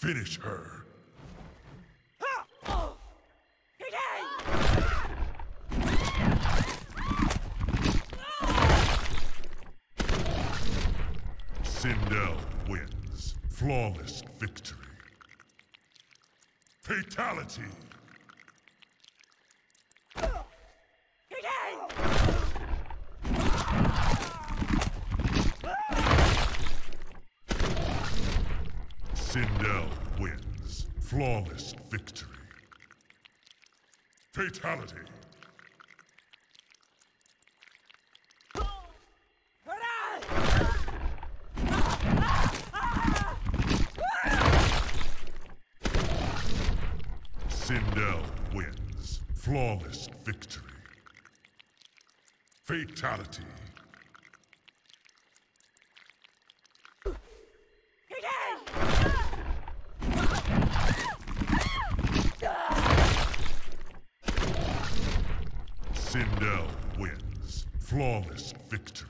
Finish her. Sindel wins. Flawless victory. Fatality. Sindel wins. Flawless victory. Fatality. Sindel wins. Flawless victory. Fatality. Sindel wins. Flawless victory.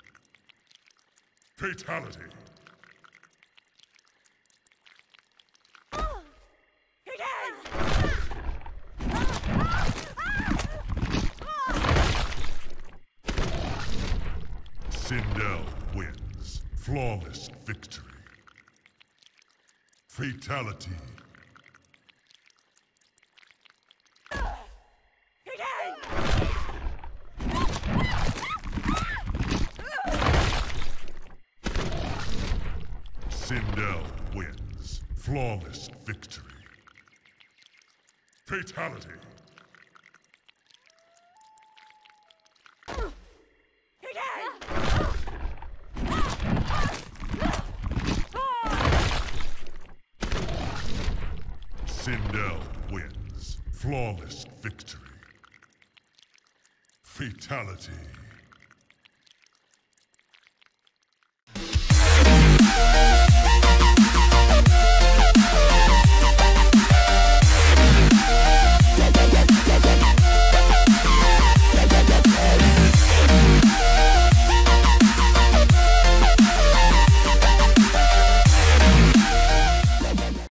Fatality. Sindel wins. Flawless victory. Fatality. Sindel wins. Flawless victory. Fatality. Sindel wins. Flawless victory. Fatality.